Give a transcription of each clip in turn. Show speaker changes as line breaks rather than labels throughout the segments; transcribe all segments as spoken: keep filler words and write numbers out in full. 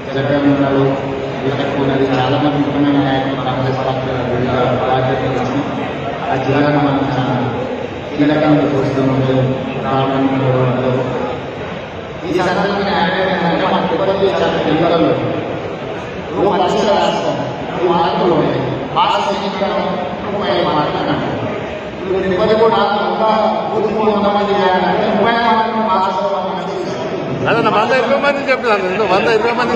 జగన్మోహన్లు వీళ్ళకున్నది చాలా మంది ముఖ్యమైన నాయకులు కాంగ్రెస్ పార్టీ బాధ్యతలు ఇచ్చి ఆ జిల్లాను మనం చాలా కీలకంగా చూస్తున్నాము రావడంలో. ఈ సందర్భంగా ఏంటంటే మన తిరుపతి ఎన్నికల్లో నువ్వు పరిస్థితి రాష్ట్రం నువ్వు మార్పులు ఉన్నాయి భాష ముప్పై మాట్లాడినాను ఇప్పుడు తిరుపతి కూడా ఒక నూరు మూడు వందల మంది చేయాలంటే ముప్పై నాలుగు భాష
అదే వంద ఇరవై మంది చెప్తున్నాను వంద ఇరవై మంది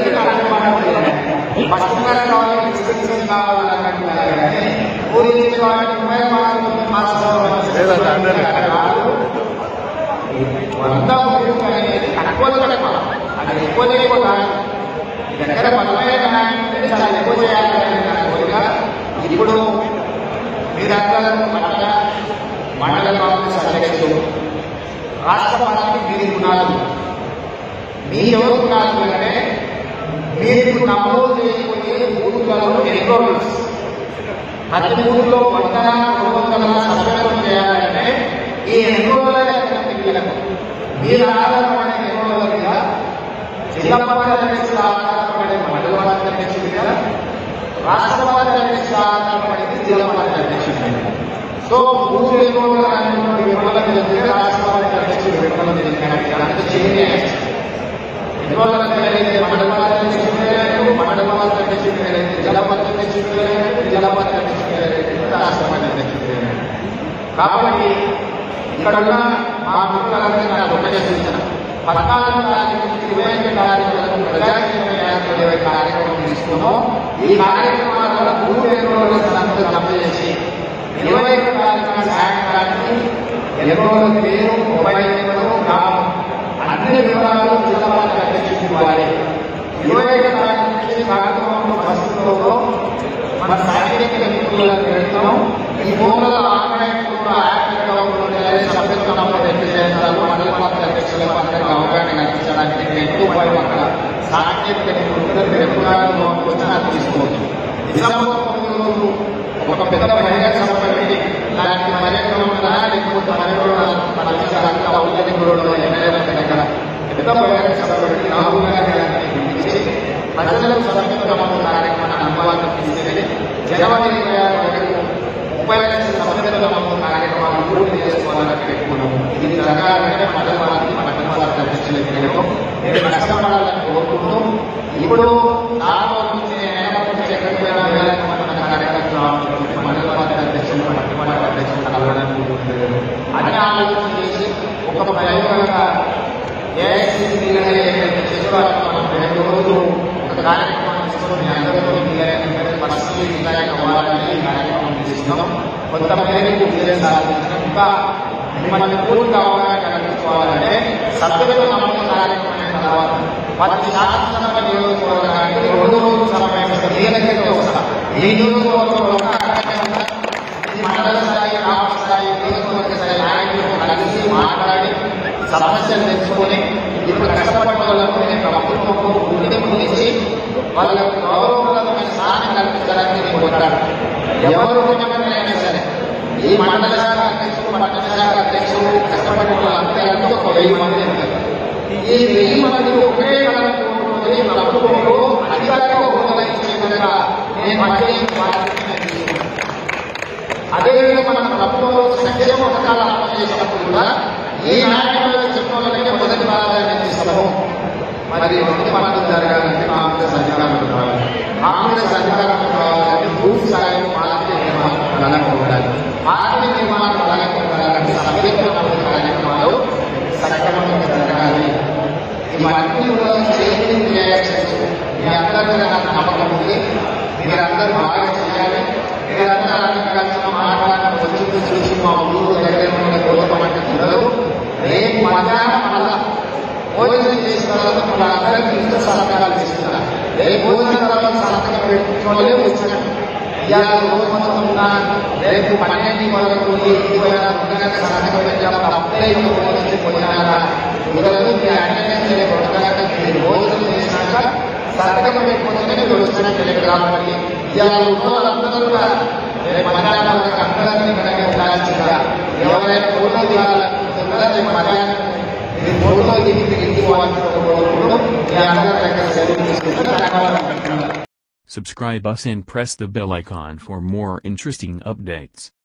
ఇప్పుడు మీరందరూ మండల మండల కాంగ్రెస్ అధ్యక్షులు రాష్ట్ర పార్టీ మీరు గుణాలు మీ ఎవరు గుణాలు అంటే మీరు నమోదు చేయకపోతే బూతులలో ఎన్రోల్మెంట్స్ ప్రతి బూత్లో వందల రెండు వందల సభ్యులను చేయాలంటే ఈ ఎన్రోల్మెంట్ మీరు ఆధారపడే ఎన్రోల్ మీద జిల్లా పార్టీ అధ్యక్షులు ఆధారపడే మండల పార్టీ అధ్యక్షుడి మీద రాష్ట్ర పార్టీ అధ్యక్షులు ఆధారపడేది జిల్లా పార్టీ అధ్యక్షుడి మీద. సో బూత్ ఎన్రోల్ అనేటువంటి వివరాలు తెలిస్తే రాష్ట్ర పార్టీ అధ్యక్షుడు వివరాలు తెలియదు ఎన్రోల్ తెలియదు మండల పార్టీ అధ్యక్షుడు తెలియదు మండల పార్టీ అధ్యక్షుడు తెలియదు జిల్లా పార్టీ అధ్యక్షుడు తెలియదు జిల్లా పార్టీ అధ్యక్షుడు తెలియదు రాష్ట్ర పార్టీ అధ్యక్షుడు తెలియదు. కాబట్టి ఇక్కడ ఉన్న మా మిత్రులందరికీ నాకు ఒకటే సూచన పద్నాలుగు తారీఖు ఇరవై ఐదు తారీఖులకు ప్రజాక్షేమ కార్యక్రమం తీసుకున్నాం. ఈ కార్యక్రమాల వల్ల బూత్ ఎన్రోల్ సంస్థ జమ చేసి ఇరవై ఐదు తారీఖున సాయంత్రానికి ఎన్రోల్ పేరు మొబైల్ నెంబరు గ్రామం అన్ని వివరాలు జిల్లా పార్టీ అధ్యక్షుడికి ఇవ్వాలి. ఇరవై ఐదు తారీఖు నుంచి కార్యక్రమంలో ప్రస్తుతంలో మన సాంకేతిక నిపుణులను పెడుతున్నాం. ఈ ఫోన్లలో ఆన్లైన్ సభ్యత్వ నమోదు ఎట్లు చేస్తారు మండల పార్టీ అధ్యక్షులకు అందరికీ అవగాహన కల్పించడానికి ఎంతో భయం అక్కడ సాంకేతిక నిపుణులు మీరు ఎప్పుడు వచ్చినా తీసుకోవచ్చు. డిసెంబర్ తొమ్మిది రోజు ఒక పెద్ద బహిరంగ సభ పెట్టి దానికి పర్యక్రమం లేకపోతే మరికొంత ఔద్యోగికులలో ఎమ్మెల్యేల దగ్గర పెద్ద బహిరంగ సభ పెట్టి రాహుల్ గాంధీ గారిని పిలిపించి ప్రజలకు సభ్యత్వ నమోదు కార్యక్రమాన్ని అనుభవాన్ని తీసుకెళ్లి జనవరి ఇరవై ఆరు వరకు ముప్పై లక్షల సభ్యత్వ నమోదు కార్యక్రమాలను పూర్తి చేసుకోవాలని పెట్టుకున్నాము. ఇది జరగాలంటే మండల పార్టీ మండల పార్టీ అధ్యక్షులకు నేను కష్టపడాలని కోరుకుంటూ ఇప్పుడు నాలుగు నుంచి నుంచి ఎక్కడికి వెళ్ళాలని మన కార్యక్రమం మండల పార్టీ అధ్యక్షులు మండల పార్టీ అధ్యక్షులు కలవడానికి అన్ని ఆలోచన చేసి ఒక ప్రయోగంగా ఏఐసీసీ రెండు రోజులు ఒక కార్యక్రమం తీసుకొని అందరితో పరిస్థితి విధాయక అవ్వాలని కార్యక్రమం తీసుకున్నాం. కొంత మేరకు విజయం సాధించిన ఇంకా మిమ్మల్ని పూర్తిగా అవగాహన కల్పించుకోవాలంటే సభ్యులతో నమ్మకం కార్యక్రమం తర్వాత పది శాసనసభ నియోజకవర్గానికి రెండు రోజులు సమయం మీ దగ్గరికి వస్తా ఈ నియోజకవర్గంలో మండల స్థాయి రాష్ట్ర స్థాయి నియోజకవర్గ స్థాయి నాయకులతో కలిసి మాట్లాడి సమస్యలు తెచ్చుకొని ఇప్పుడు కష్టపడ్డ వాళ్ళకు నేను ప్రభుత్వంలో గుర్తింపు ఇచ్చి వాళ్ళకు గౌరవప్రదమైన స్థానం కల్పించడానికి నేను కొట్టాడు. ఎవరు అయినా సరే ఈ మండల శాఖ అధ్యక్షులు పట్టణ శాఖ అధ్యక్షులు కష్టపడిన వాళ్ళందరూ ఒక వెయ్యి మంది ఉంటారు. ఈ వెయ్యి మంది ఒకే కళాకోటి ప్రభుత్వంలో అధికారిక హోదా ఇచ్చే విధంగా నేను పనిచేసిన అదేవిధంగా మన ప్రభుత్వంలో సంక్షేమ పథకాలు అమలు చేసినప్పుడు కూడా ఈ నాయకులు చెప్పాలంటే మొదటి ప్రాధాన్యత ఇస్తాము. మరి మొదటి పనులు జరగాలంటే కాంగ్రెస్ అధికారులు కావాలి. కాంగ్రెస్ అధికారులు కావాలంటే పూర్తి స్థాయిలో పార్టీ నిర్మాణం బలంగా ఉండాలి. పార్టీ నిర్మాణం బలంగా ఉండాలంటే సభ్యత్వ నమోదు కార్యక్రమాలు సక్రమంగా జరగాలి. ఇవన్నీ కూడా చేంజింగ్ రియాక్షన్స్ మీ అందరి మీద నాకు నమ్మకం ఉంది. మీరందరూ బాగా చేయాలి. మీరందరూ అన్ని కలిసి మాట్లాడాలని వచ్చింది చూసి మా ఊరు దగ్గర గౌరవమంటే ఉండదు. రేపు మధ్యాహ్నం మళ్ళా భోజనం చేసిన తర్వాత మన అందరికీ ఇంత సహకారాలు తీసుకున్నారు. రేపు భోజనం తర్వాత సహకారం పెట్టుకోలే వచ్చినట్టు ఇవాళ రోజు మొత్తం ఉన్నా రేపు పన్నెండు వరకు ఇరవై ఆరు సహకారం పెట్టినప్పుడు అప్పుడే భోజనం పోయినారా కుదరదు. మీ అటెండెన్స్ రేపు ఉండగా మీరు భోజనం చేసినాక సహకారం పెట్టుకుంటేనే వచ్చినట్టు తెలియదు. కాబట్టి ఇవాళ ఉన్న వాళ్ళందరూ కూడా రేపు మధ్యాహ్నం వరకు అందరినీ కనుక ఉండాల్సిందిగా ఎవరైనా ఫోటో దిగాలనుకుంటున్నారా రేపు మధ్యాహ్నం మీరు ఫోటో దిగి ఇంటికి పోవాల్సిన కోరుకుంటూ మీ అందరి దగ్గర సెలవు తీసుకుంటారు.
Subscribe us and press the bell icon for more interesting updates.